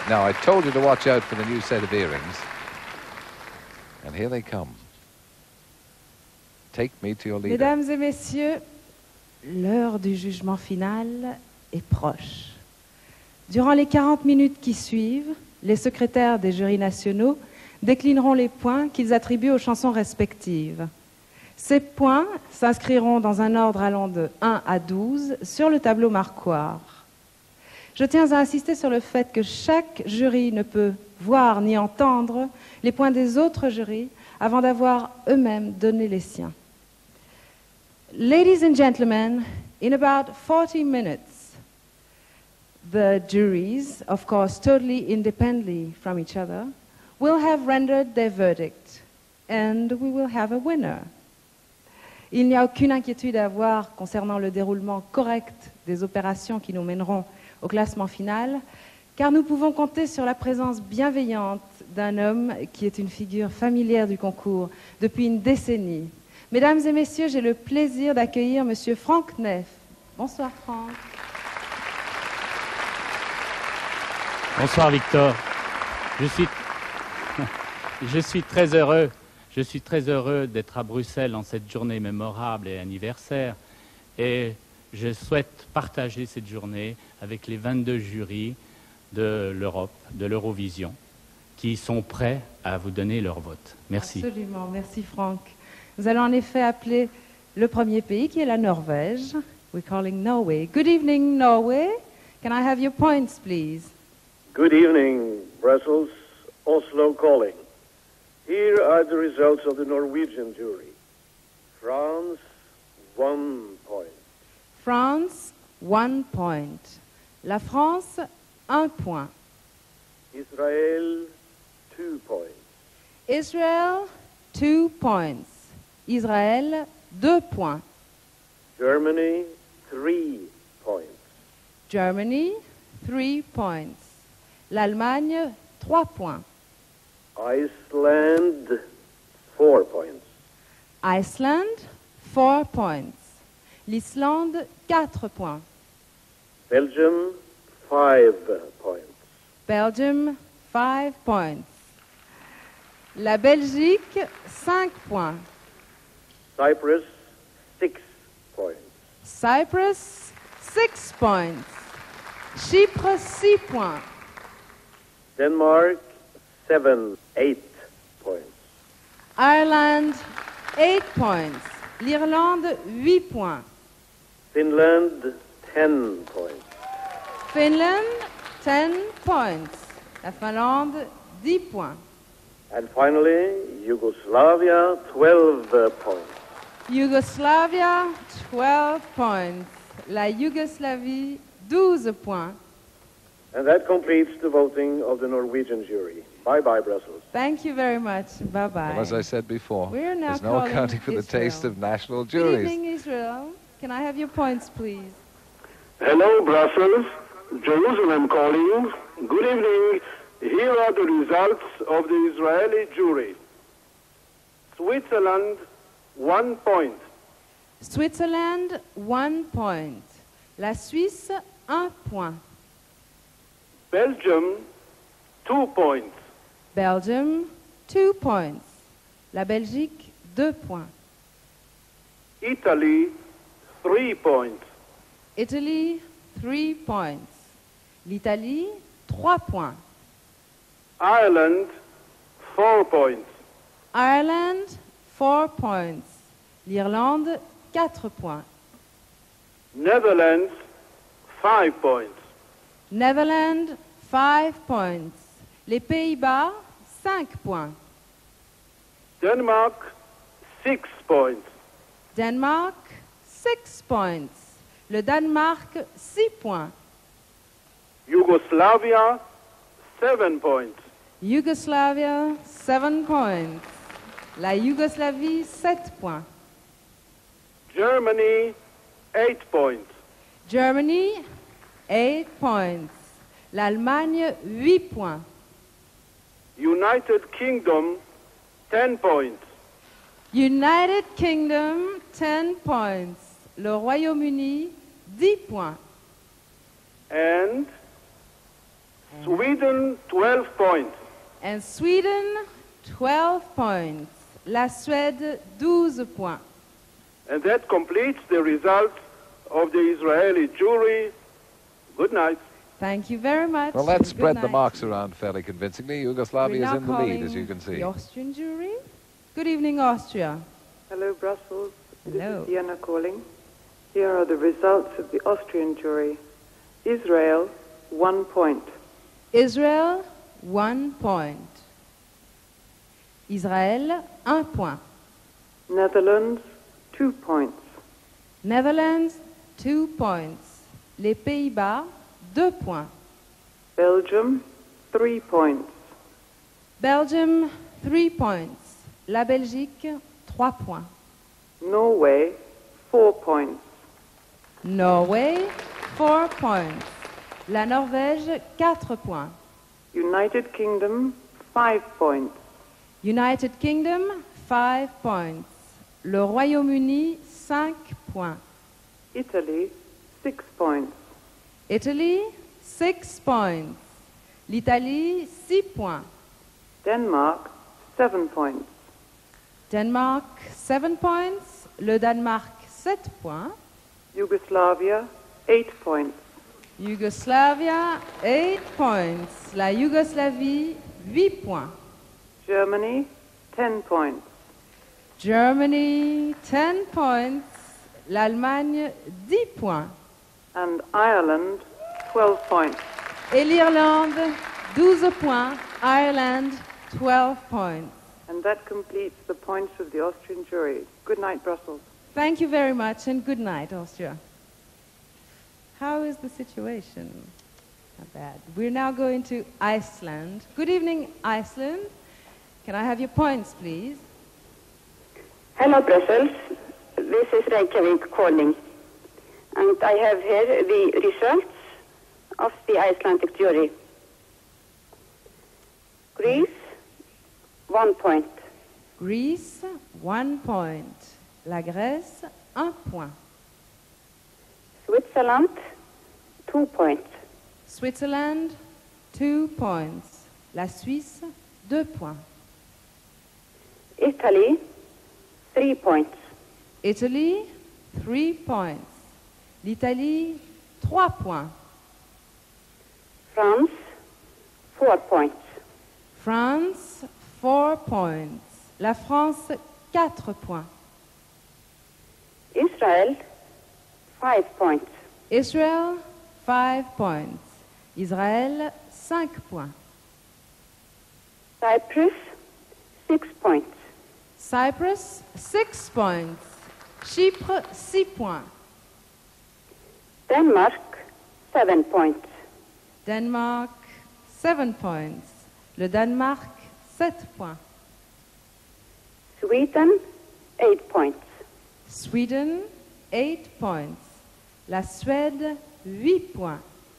Now, I told you to watch out for the new set of earrings. And here they come. Take me to your leader. Mesdames et messieurs, l'heure du jugement final est proche. Durant les 40 minutes qui suivent, les secrétaires des jurys nationaux déclineront les points qu'ils attribuent aux chansons respectives. Ces points s'inscriront dans un ordre allant de 1 à 12 sur le tableau marquoir. Je tiens à insister sur le fait que chaque jury ne peut voir ni entendre les points des autres jurys avant d'avoir eux-mêmes donné les siens. Ladies and gentlemen, in about 40 minutes, the juries, of course totally independently from each other, will have rendered their verdict, and we will have a winner. Il n'y a aucune inquiétude à avoir concernant le déroulement correct des opérations qui nous mèneront au classement final, car nous pouvons compter sur la présence bienveillante d'un homme qui est une figure familière du concours depuis une décennie. Mesdames et messieurs, j'ai le plaisir d'accueillir Monsieur Franck Neff. Bonsoir Franck. Bonsoir Victor. Je suis très heureux. Je suis très heureux d'être à Bruxelles en cette journée mémorable et anniversaire. Et je souhaite partager cette journée avec les 22 jurys de l'Europe, de l'Eurovision, qui sont prêts à vous donner leur vote. Merci. Absolument, merci Franck. Nous allons en effet appeler le premier pays qui est la Norvège. We're calling Norway. Good evening, Norway. Can I have your points, please? Good evening, Brussels. Oslo calling. Here are the results of the Norwegian jury. France, 1 point. France, 1 point. La France, 1 point. Israel, 2 points. Israel, 2 points. Israël, 2 points. Germany, 3 points. Germany, 3 points. L'Allemagne, 3 points. Iceland, 4 points. Iceland, 4 points. L'Islande, 4 points. Belgium, 5 points. Belgium, 5 points. La Belgique, 5 points. Cyprus, 6 points. Cyprus, 6 points. Chypre, 6 points. Denmark, 8 points. Ireland, 8 points. L'Irlande, 8 points. Finland, 10 points. Finland, 10 points. La Finlande, 10 points. And finally, Yugoslavia, 12 points. Yugoslavia, 12 points. La Yougoslavie, 12 points. And that completes the voting of the Norwegian jury. Bye-bye, Brussels. Thank you very much. Bye-bye. Well, as I said before, We're now there's no calling accounting for the Israel. taste of national Good juries. evening, Israel. Can I have your points, please? Hello, Brussels. Jerusalem calling. Good evening. Here are the results of the Israeli jury. Switzerland, 1 point. Switzerland, 1 point. La Suisse, 1 point. Belgium, 2 points. Belgium, 2 points. La Belgique, 2 points. Italy, 3 points. Italy, 3 points. L'Italie, 3 points. Ireland, 4 points. Ireland, 4 points. L'Irlande, 4 points. Netherlands, 5 points. Netherlands, 5 points. Les Pays-Bas, 5 points. Denmark, 6 points. Denmark, 6 points. Le Danemark, 6 points. Yugoslavia, 7 points. Yugoslavia, 7 points. La Yougoslavie, 7 points. Germany, 8 points. Germany, 8 points. L'Allemagne, 8 points. United Kingdom, 10 points. United Kingdom, 10 points. Le Royaume-Uni, 10 points. And Sweden, Sweden, 12 points. And Sweden, 12 points. La Suède, 12 points. And that completes the result of the Israeli jury. Good night. Thank you very much. Well, let's Good spread the night. marks around fairly convincingly. Yugoslavia We're is now in the lead, as calling you can see. The Austrian jury. Good evening, Austria. Hello, Brussels. Hello. This is Vienna calling. Here are the results of the Austrian jury. Israel, 1 point. Israel, 1 point. Israël, 1 point. Netherlands, 2 points. Netherlands, 2 points. Les Pays-Bas, 2 points. Belgium, 3 points. Belgium, 3 points. La Belgique, 3 points. Norway, 4 points. Norway, 4 points. La Norvège, 4 points. United Kingdom, 5 points. United Kingdom, 5 points. Le Royaume-Uni, 5 points. Italy, 6 points. Italy, 6 points. L'Italie, 6 points. Denmark, 7 points. Denmark, 7 points. Le Danemark, 7 points. Yugoslavia, 8 points. Yugoslavia, 8 points. La Yougoslavie, 8 points. Germany, 10 points. Germany, 10 points. L'Allemagne, 10 points. And Ireland, 12 points. Et l'Irlande, 12 points. Ireland, 12 points. And that completes the points of the Austrian jury. Good night, Brussels. Thank you very much and good night, Austria. How is the situation? Not bad. We're now going to Iceland. Good evening, Iceland. Can I have your points, please? Hello, Brussels. This is Reykjavik calling. And I have here the results of the Icelandic jury. Greece, 1 point. Greece, 1 point. La Grèce, 1 point. Switzerland, 2 points. Switzerland, 2 points. La Suisse, 2 points. Italy, 3 points. Italy, 3 points. L'Italie, 3 points. France, 4 points. France, 4 points. La France, 4 points. Israel, 5 points. Israel, 5 points. Israël, 5 points. Cyprus, 6 points. Cyprus, 6 points. Chypre, 6 points. Denmark, 7 points. Denmark, 7 points. Le Danemark, 7 points. Sweden, 8 points. Sweden, 8 points. La Suède, 8 points.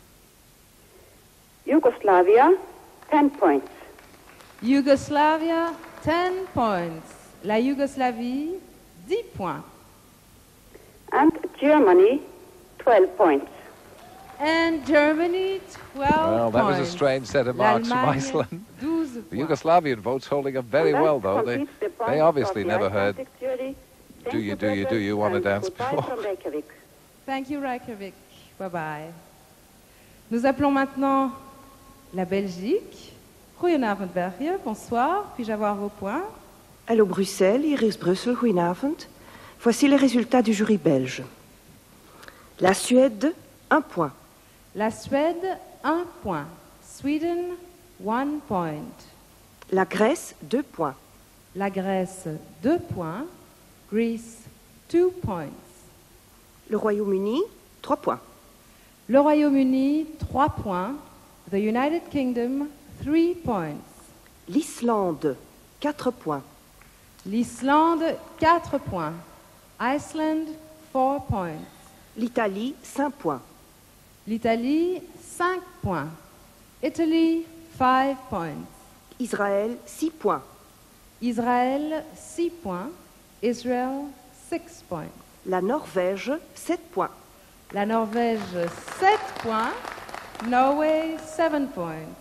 Yugoslavia, 10 points. Yugoslavia, 10 points. La Yougoslavie, 10 points. And Germany, 12 points. And Germany, 12 Well, that was points. a strange set of marks from L'Allemagne, Iceland. 12 The points. Yugoslavian votes holding up very And that well, though. They completes the points obviously of the never heard Icelandic jury. Thank do you want to and dance goodbye before. from Reykjavik. Thank you, Reykjavik. Bye-bye. Nous appelons maintenant la Belgique. Goedenavond, België. Bonsoir. Puis-je avoir vos points? Hallo Bruxelles, hier is Brussel, goedenavond. Voici les résultats du jury belge. La Suède, 1 point. La Suède, 1 point. Sweden, 1 point. La Grèce, 2 points. La Grèce, 2 points. Greece, 2 points. Le Royaume-Uni, 3 points. Le Royaume-Uni, 3 points. The United Kingdom, 3 points. L'Islande, 4 points. L'Islande, 4 points. Iceland, 4 points. L'Italie, 5 points. L'Italie, 5 points. Italy, 5 points. Israël, 6 points. Israël, 6 points. Israel, 6 points. La Norvège, 7 points. La Norvège, 7 points. Norway, 7 points.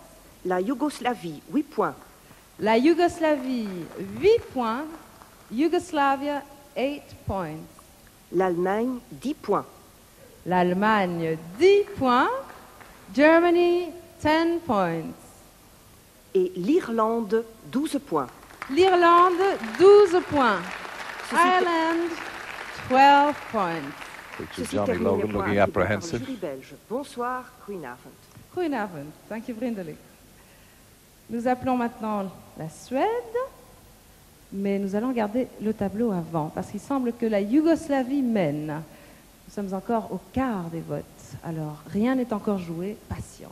La Yougoslavie, 8 points. La Yougoslavie, 8 points. Yugoslavia, 8 points. L'Allemagne, 10 points. L'Allemagne, 10 points. Germany, 10 points. Et l'Irlande, 12 points. L'Irlande, 12 points. Ceci Ireland, 12 points. Picture Ceci Johnny termine les Logan points looking attribués par le apprehensive. jury belge. Bonsoir, goedenavond. Goedenavond. Dank je vriendelijk. Nous appelons maintenant la Suède, mais nous allons garder le tableau avant, parce qu'il semble que la Yougoslavie mène. Nous sommes encore au quart des votes, alors rien n'est encore joué, patience.